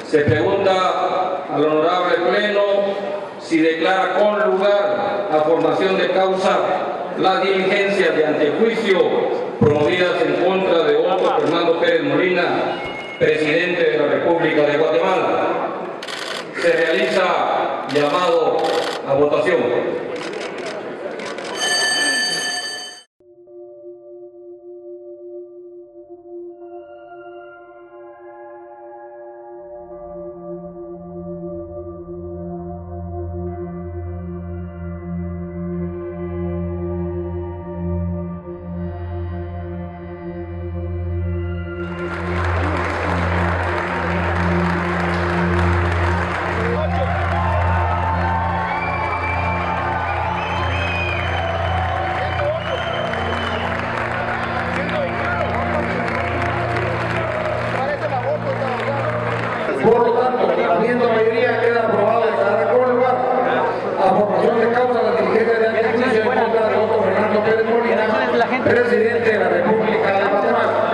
Se pregunta al honorable Pleno si declara con lugar a formación de causa las diligencias de antejuicio promovidas en contra de Otto Fernando Pérez Molina, presidente de la República de Guatemala. Se realiza llamado a votación. Por lo tanto, habiendo mayoría, queda aprobado declarar con lugar a formación de causa la diligencia de antejuicio en contra de Otto Fernando Pérez Molina, presidente de la República de Guatemala.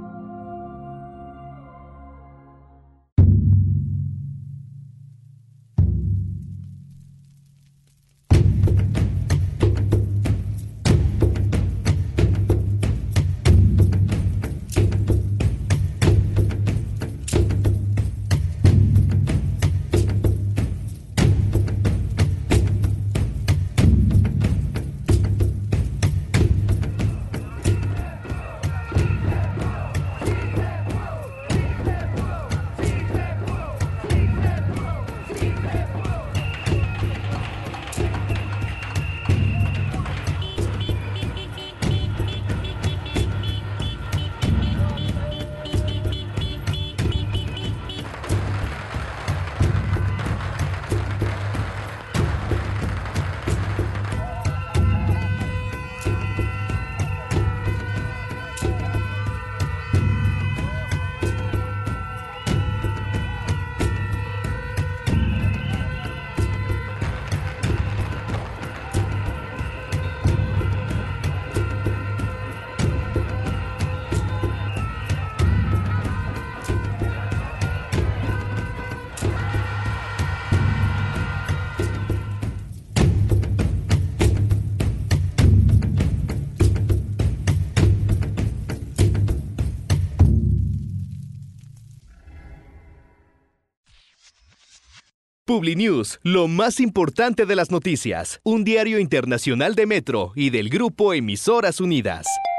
Publinews, lo más importante de las noticias. Un diario internacional de Metro y del Grupo Emisoras Unidas.